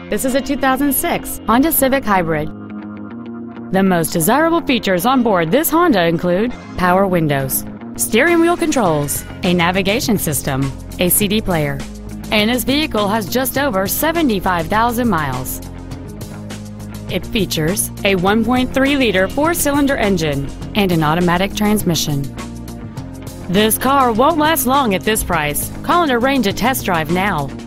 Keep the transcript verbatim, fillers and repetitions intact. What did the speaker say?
This is a two thousand six Honda Civic Hybrid. The most desirable features on board this Honda include power windows, steering wheel controls, a navigation system, a C D player, and this vehicle has just over seventy-five thousand miles. It features a one point three liter four-cylinder engine and an automatic transmission. This car won't last long at this price. Call and arrange a test drive now.